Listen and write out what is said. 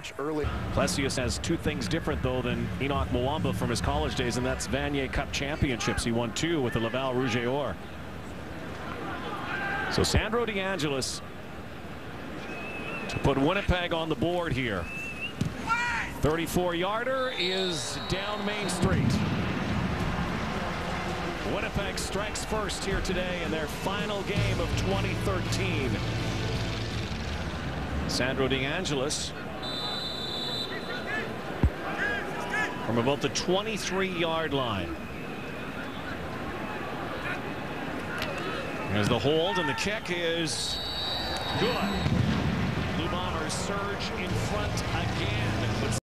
much early. Plessius has two things different, though, than Enoch Mwamba from his college days, and that's Vanier Cup championships. He won 2 with the Laval Rouge et Or. So Sandro DeAngelis to put Winnipeg on the board here. 34-yarder is down Main Street. Winnipeg strikes first here today in their final game of 2013. Sandro DeAngelis from about the 23-yard line. There's the hold, and the kick is good. Blue Bombers surge in front again.